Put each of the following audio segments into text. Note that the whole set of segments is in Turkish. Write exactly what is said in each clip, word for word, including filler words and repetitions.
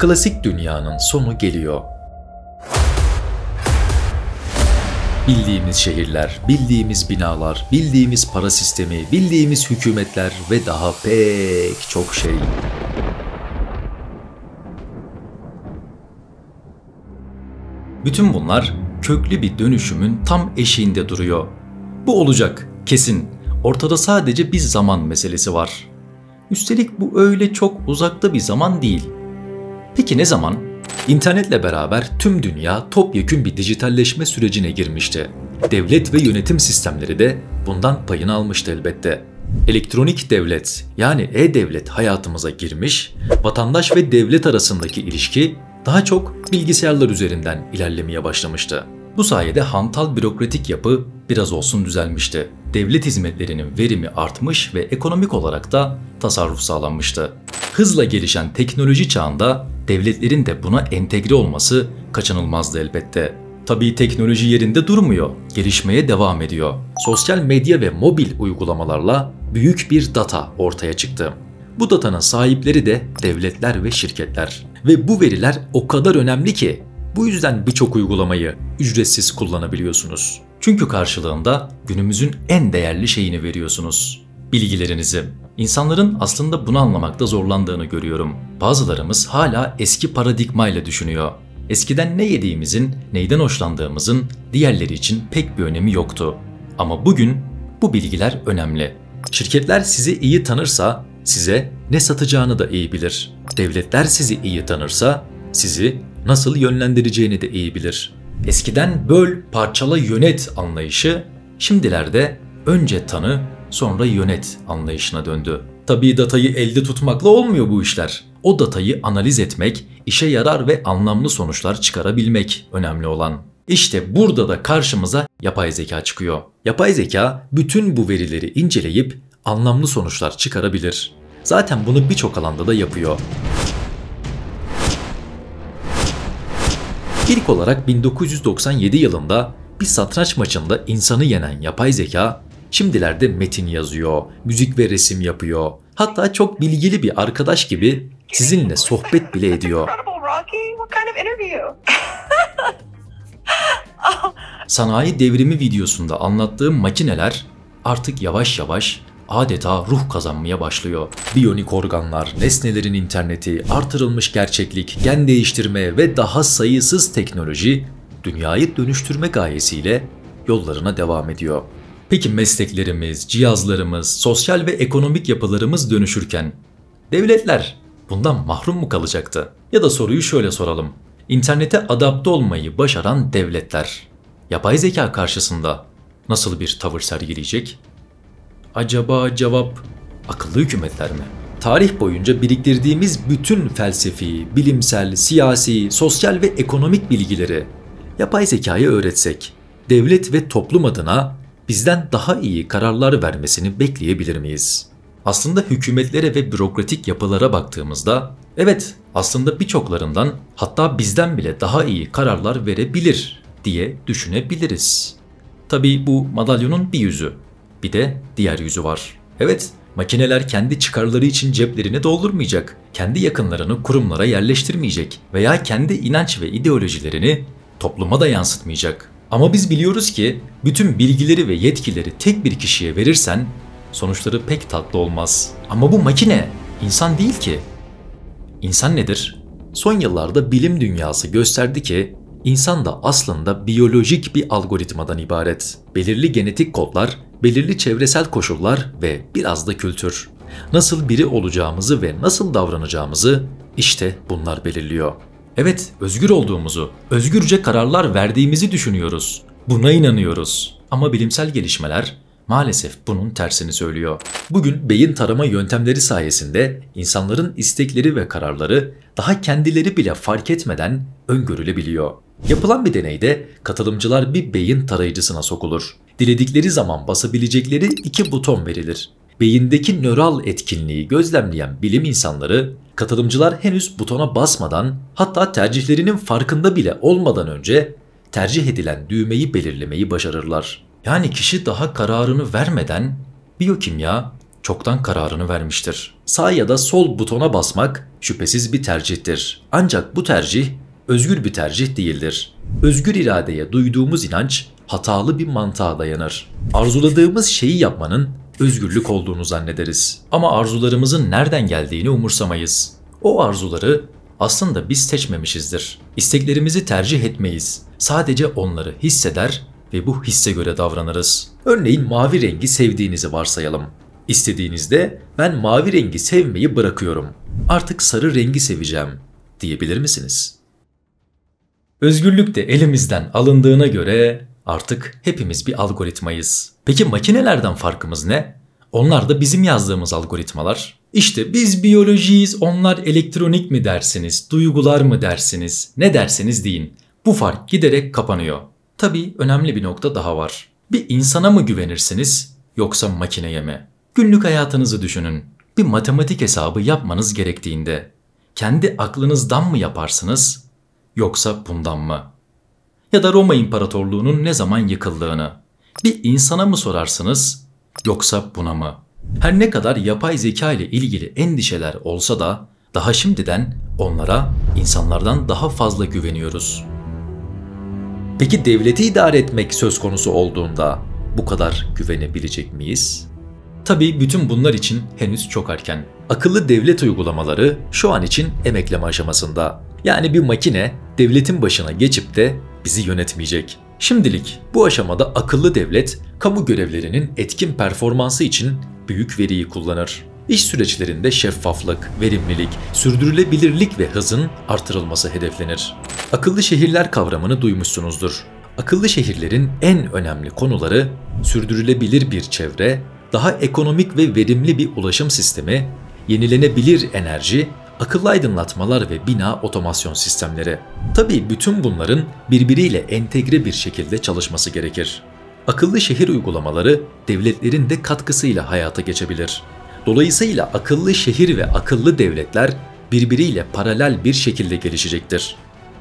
klasik dünyanın sonu geliyor. Bildiğimiz şehirler, bildiğimiz binalar, bildiğimiz para sistemi, bildiğimiz hükümetler ve daha pek çok şey. Bütün bunlar köklü bir dönüşümün tam eşiğinde duruyor. Bu olacak, kesin. Ortada sadece bir zaman meselesi var. Üstelik bu öyle çok uzakta bir zaman değil. Peki ne zaman? İnternetle beraber tüm dünya topyekün bir dijitalleşme sürecine girmişti. Devlet ve yönetim sistemleri de bundan payını almıştı elbette. Elektronik devlet yani e-devlet hayatımıza girmiş, vatandaş ve devlet arasındaki ilişki daha çok bilgisayarlar üzerinden ilerlemeye başlamıştı. Bu sayede hantal bürokratik yapı biraz olsun düzelmişti. Devlet hizmetlerinin verimi artmış ve ekonomik olarak da tasarruf sağlanmıştı. Hızla gelişen teknoloji çağında devletlerin de buna entegre olması kaçınılmazdı elbette. Tabii teknoloji yerinde durmuyor, gelişmeye devam ediyor. Sosyal medya ve mobil uygulamalarla büyük bir data ortaya çıktı. Bu datanın sahipleri de devletler ve şirketler. Ve bu veriler o kadar önemli ki bu yüzden birçok uygulamayı ücretsiz kullanabiliyorsunuz. Çünkü karşılığında günümüzün en değerli şeyini veriyorsunuz. Bilgilerinizi. İnsanların aslında bunu anlamakta zorlandığını görüyorum. Bazılarımız hala eski paradigmayla düşünüyor. Eskiden ne yediğimizin, neyden hoşlandığımızın diğerleri için pek bir önemi yoktu. Ama bugün bu bilgiler önemli. Şirketler sizi iyi tanırsa size ne satacağını da iyi bilir. Devletler sizi iyi tanırsa sizi nasıl yönlendireceğini de iyi bilir. Eskiden böl, parçala, yönet anlayışı şimdilerde önce tanı, sonra yönet anlayışına döndü. Tabii datayı elde tutmakla olmuyor bu işler. O datayı analiz etmek, işe yarar ve anlamlı sonuçlar çıkarabilmek önemli olan. İşte burada da karşımıza yapay zeka çıkıyor. Yapay zeka bütün bu verileri inceleyip anlamlı sonuçlar çıkarabilir. Zaten bunu birçok alanda da yapıyor. İlk olarak bin dokuz yüz doksan yedi yılında bir satranç maçında insanı yenen yapay zeka şimdilerde metin yazıyor, müzik ve resim yapıyor. Hatta çok bilgili bir arkadaş gibi sizinle sohbet bile ediyor. Sanayi devrimi videosunda anlattığım makineler artık yavaş yavaş adeta ruh kazanmaya başlıyor. Biyonik organlar, nesnelerin interneti, artırılmış gerçeklik, gen değiştirme ve daha sayısız teknoloji dünyayı dönüştürme gayesiyle yollarına devam ediyor. Peki mesleklerimiz, cihazlarımız, sosyal ve ekonomik yapılarımız dönüşürken devletler bundan mahrum mu kalacaktı? Ya da soruyu şöyle soralım. İnternete adapte olmayı başaran devletler yapay zeka karşısında nasıl bir tavır sergileyecek? Acaba cevap akıllı hükümetler mi? Tarih boyunca biriktirdiğimiz bütün felsefi, bilimsel, siyasi, sosyal ve ekonomik bilgileri yapay zekaya öğretsek, devlet ve toplum adına bizden daha iyi kararlar vermesini bekleyebilir miyiz? Aslında hükümetlere ve bürokratik yapılara baktığımızda, evet aslında birçoklarından hatta bizden bile daha iyi kararlar verebilir diye düşünebiliriz. Tabii bu madalyonun bir yüzü, bir de diğer yüzü var. Evet, makineler kendi çıkarları için ceplerini doldurmayacak, kendi yakınlarını kurumlara yerleştirmeyecek veya kendi inanç ve ideolojilerini topluma da yansıtmayacak. Ama biz biliyoruz ki bütün bilgileri ve yetkileri tek bir kişiye verirsen sonuçları pek tatlı olmaz. Ama bu makine insan değil ki. İnsan nedir? Son yıllarda bilim dünyası gösterdi ki insan da aslında biyolojik bir algoritmadan ibaret. Belirli genetik kodlar, belirli çevresel koşullar ve biraz da kültür. Nasıl biri olacağımızı ve nasıl davranacağımızı işte bunlar belirliyor. Evet, özgür olduğumuzu, özgürce kararlar verdiğimizi düşünüyoruz. Buna inanıyoruz. Ama bilimsel gelişmeler maalesef bunun tersini söylüyor. Bugün beyin tarama yöntemleri sayesinde insanların istekleri ve kararları daha kendileri bile fark etmeden öngörülebiliyor. Yapılan bir deneyde katılımcılar bir beyin tarayıcısına sokulur. Diledikleri zaman basabilecekleri iki buton verilir. Beyindeki nöral etkinliği gözlemleyen bilim insanları katılımcılar henüz butona basmadan, hatta tercihlerinin farkında bile olmadan önce tercih edilen düğmeyi belirlemeyi başarırlar. Yani kişi daha kararını vermeden biyokimya çoktan kararını vermiştir. Sağ ya da sol butona basmak şüphesiz bir tercihtir. Ancak bu tercih özgür bir tercih değildir. Özgür iradeye duyduğumuz inanç hatalı bir mantığa dayanır. Arzuladığımız şeyi yapmanın özgürlük olduğunu zannederiz. Ama arzularımızın nereden geldiğini umursamayız. O arzuları aslında biz seçmemişizdir. İsteklerimizi tercih etmeyiz. Sadece onları hisseder ve bu hisse göre davranırız. Örneğin mavi rengi sevdiğinizi varsayalım. İstediğinizde ben mavi rengi sevmeyi bırakıyorum. Artık sarı rengi seveceğim diyebilir misiniz? Özgürlük de elimizden alındığına göre artık hepimiz bir algoritmayız. Peki makinelerden farkımız ne? Onlar da bizim yazdığımız algoritmalar. İşte biz biyolojiyiz, onlar elektronik mi dersiniz, duygular mı dersiniz, ne derseniz deyin. Bu fark giderek kapanıyor. Tabii önemli bir nokta daha var. Bir insana mı güvenirsiniz yoksa makineye mi? Günlük hayatınızı düşünün. Bir matematik hesabı yapmanız gerektiğinde kendi aklınızdan mı yaparsınız yoksa bundan mı? Ya da Roma İmparatorluğu'nun ne zaman yıkıldığını bir insana mı sorarsınız yoksa buna mı? Her ne kadar yapay zeka ile ilgili endişeler olsa da daha şimdiden onlara insanlardan daha fazla güveniyoruz. Peki devleti idare etmek söz konusu olduğunda bu kadar güvenebilecek miyiz? Tabii bütün bunlar için henüz çok erken. Akıllı devlet uygulamaları şu an için emekleme aşamasında. Yani bir makine devletin başına geçip de bizi yönetmeyecek. Şimdilik bu aşamada akıllı devlet kamu görevlerinin etkin performansı için büyük veriyi kullanır. İş süreçlerinde şeffaflık, verimlilik, sürdürülebilirlik ve hızın artırılması hedeflenir. Akıllı şehirler kavramını duymuşsunuzdur. Akıllı şehirlerin en önemli konuları sürdürülebilir bir çevre, daha ekonomik ve verimli bir ulaşım sistemi, yenilenebilir enerji, akıllı aydınlatmalar ve bina otomasyon sistemleri. Tabii bütün bunların birbiriyle entegre bir şekilde çalışması gerekir. Akıllı şehir uygulamaları devletlerin de katkısıyla hayata geçebilir. Dolayısıyla akıllı şehir ve akıllı devletler birbiriyle paralel bir şekilde gelişecektir.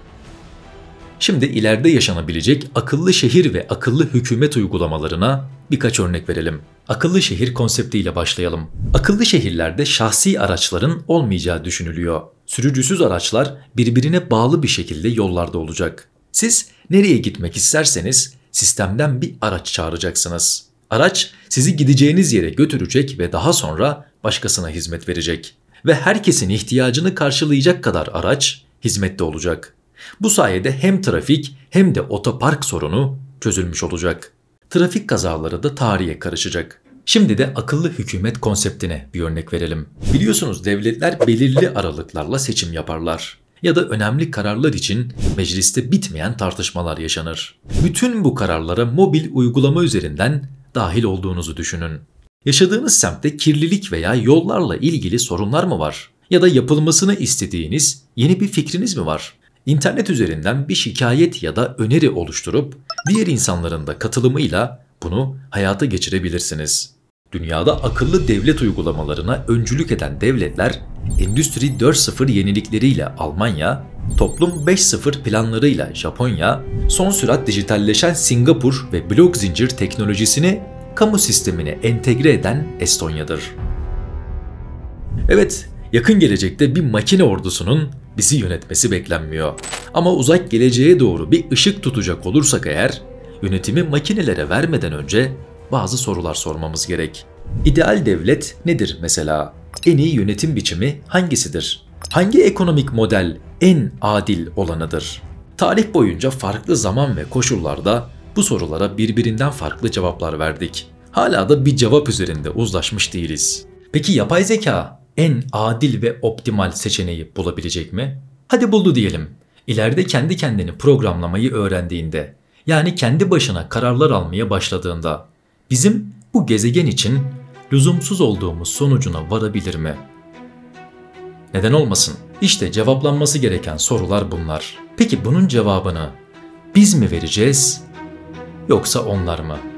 Şimdi ileride yaşanabilecek akıllı şehir ve akıllı hükümet uygulamalarına birkaç örnek verelim. Akıllı şehir konseptiyle başlayalım. Akıllı şehirlerde şahsi araçların olmayacağı düşünülüyor. Sürücüsüz araçlar birbirine bağlı bir şekilde yollarda olacak. Siz nereye gitmek isterseniz sistemden bir araç çağıracaksınız. Araç sizi gideceğiniz yere götürecek ve daha sonra başkasına hizmet verecek. Ve herkesin ihtiyacını karşılayacak kadar araç hizmette olacak. Bu sayede hem trafik hem de otopark sorunu çözülmüş olacak. Trafik kazaları da tarihe karışacak. Şimdi de akıllı hükümet konseptine bir örnek verelim. Biliyorsunuz devletler belirli aralıklarla seçim yaparlar. Ya da önemli kararlar için mecliste bitmeyen tartışmalar yaşanır. Bütün bu kararlara mobil uygulama üzerinden dahil olduğunuzu düşünün. Yaşadığınız semtte kirlilik veya yollarla ilgili sorunlar mı var? Ya da yapılmasını istediğiniz yeni bir fikriniz mi var? İnternet üzerinden bir şikayet ya da öneri oluşturup diğer insanların da katılımıyla bunu hayata geçirebilirsiniz. Dünyada akıllı devlet uygulamalarına öncülük eden devletler Endüstri dört nokta sıfır yenilikleriyle Almanya, Toplum beş nokta sıfır planlarıyla Japonya, son sürat dijitalleşen Singapur ve blok zincir teknolojisini kamu sistemine entegre eden Estonya'dır. Evet, yakın gelecekte bir makine ordusunun bizi yönetmesi beklenmiyor. Ama uzak geleceğe doğru bir ışık tutacak olursak eğer, yönetimi makinelere vermeden önce bazı sorular sormamız gerek. İdeal devlet nedir mesela? En iyi yönetim biçimi hangisidir? Hangi ekonomik model en adil olanıdır? Tarih boyunca farklı zaman ve koşullarda bu sorulara birbirinden farklı cevaplar verdik. Hala da bir cevap üzerinde uzlaşmış değiliz. Peki yapay zeka en adil ve optimal seçeneği bulabilecek mi? Hadi buldu diyelim. İleride kendi kendini programlamayı öğrendiğinde, yani kendi başına kararlar almaya başladığında bizim bu gezegen için lüzumsuz olduğumuz sonucuna varabilir mi? Neden olmasın? İşte cevaplanması gereken sorular bunlar. Peki bunun cevabını biz mi vereceğiz yoksa onlar mı?